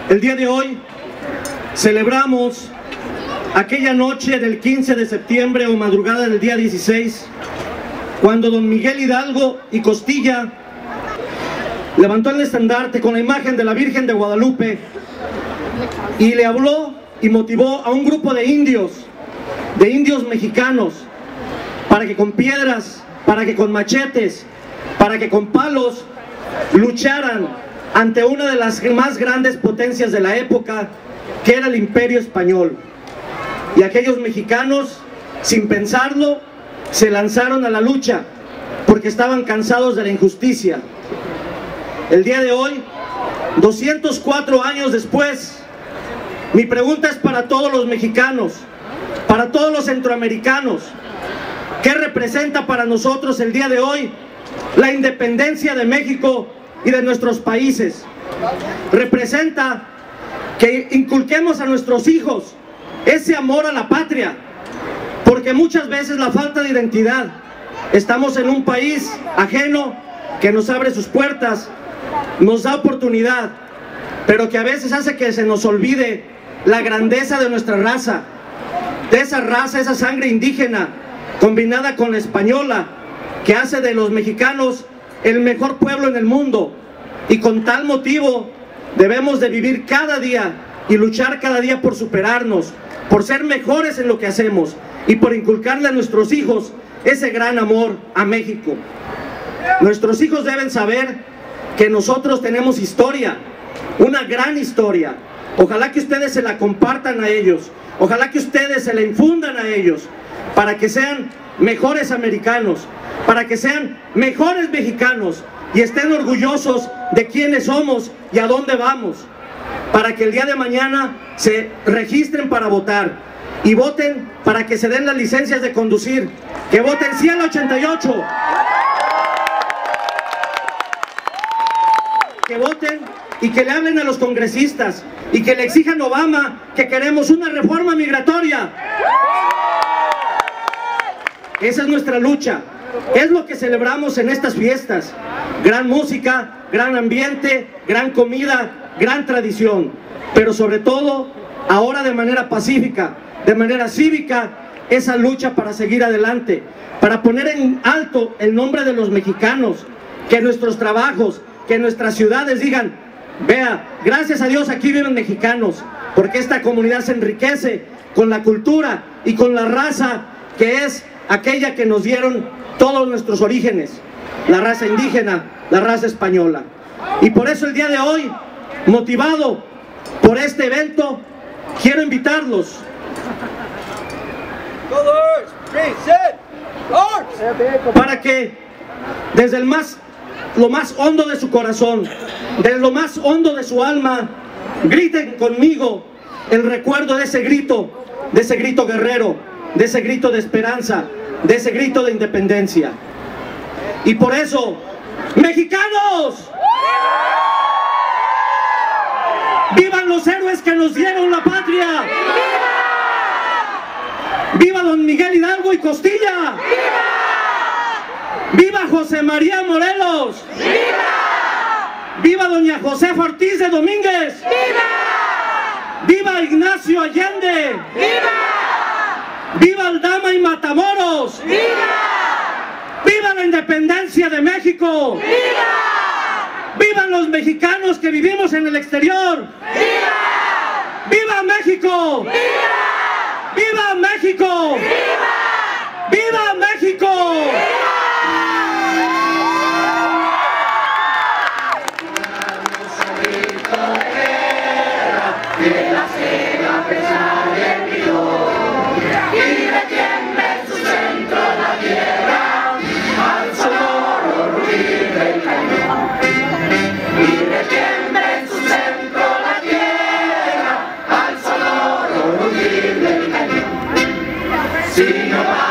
El día de hoy celebramos aquella noche del 15 de septiembre o madrugada del día 16, cuando don Miguel Hidalgo y Costilla levantó el estandarte con la imagen de la Virgen de Guadalupe y le habló y motivó a un grupo de indios mexicanos, para que con piedras, para que con machetes, para que con palos lucharan ante una de las más grandes potencias de la época, que era el Imperio Español. Y aquellos mexicanos, sin pensarlo, se lanzaron a la lucha, porque estaban cansados de la injusticia. El día de hoy, 204 años después, mi pregunta es para todos los mexicanos, para todos los centroamericanos: ¿qué representa para nosotros el día de hoy la independencia de México y de nuestros países? Representa que inculquemos a nuestros hijos ese amor a la patria, porque muchas veces la falta de identidad, estamos en un país ajeno que nos abre sus puertas, nos da oportunidad, pero que a veces hace que se nos olvide la grandeza de nuestra raza, de esa raza, esa sangre indígena combinada con la española, que hace de los mexicanos el mejor pueblo en el mundo. Y con tal motivo debemos de vivir cada día y luchar cada día por superarnos, por ser mejores en lo que hacemos y por inculcarle a nuestros hijos ese gran amor a México. Nuestros hijos deben saber que nosotros tenemos historia, una gran historia. Ojalá que ustedes se la compartan a ellos, ojalá que ustedes se la infundan a ellos, para que sean mejores americanos, para que sean mejores mexicanos y estén orgullosos de quiénes somos y a dónde vamos, para que el día de mañana se registren para votar y voten para que se den las licencias de conducir, que voten sí al 88, que voten y que le hablen a los congresistas y que le exijan a Obama que queremos una reforma migratoria. Esa es nuestra lucha, es lo que celebramos en estas fiestas: gran música, gran ambiente, gran comida, gran tradición, pero sobre todo, ahora de manera pacífica, de manera cívica, esa lucha para seguir adelante, para poner en alto el nombre de los mexicanos, que nuestros trabajos, que nuestras ciudades digan: vea, gracias a Dios aquí viven mexicanos, porque esta comunidad se enriquece con la cultura y con la raza que es aquella que nos dieron todos nuestros orígenes, la raza indígena, la raza española. Y por eso el día de hoy, motivado por este evento, quiero invitarlos para que desde lo más hondo de su corazón, desde lo más hondo de su alma, griten conmigo el recuerdo de ese grito guerrero, de ese grito de esperanza, de ese grito de independencia. Y por eso, ¡mexicanos! ¡Vivan los héroes que nos dieron la patria! ¡Viva don Miguel Hidalgo y Costilla! ¡Viva José María Morelos! ¡Viva doña Josefa Ortiz de Domínguez! ¡Viva Ignacio Allende! ¡Viva Aldama y Matamoros! ¡Viva la independencia de México! ¡Vivan los mexicanos que vivimos en el exterior! ¡Viva México! ¡Viva México! ¡Viva México! Si no